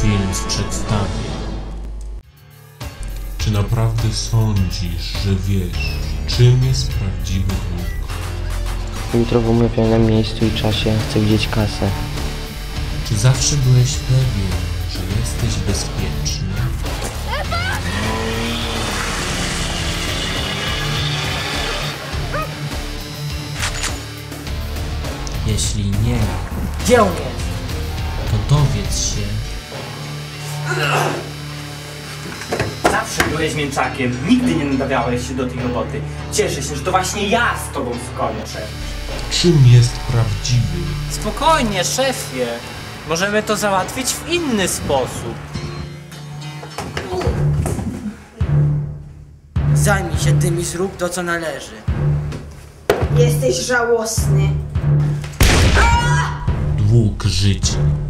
film z przedstawień. Czy naprawdę sądzisz, że wiesz, czym jest prawdziwy Bóg? Jutro w umówionym miejscu i czasie chcę widzieć kasę. Czy zawsze byłeś pewien, że jesteś bezpieczny? Jeśli nie, Gdzie on jest? to dowiedz się. Zawsze byłeś mięczakiem, nigdy nie nadawiałeś się do tej roboty. Cieszę się, że to właśnie ja z tobą skończę. Czym jest prawdziwy? Spokojnie, szefie. Możemy to załatwić w inny sposób. Zajmij się tym i zrób to, co należy. Jesteś żałosny. Dług życia.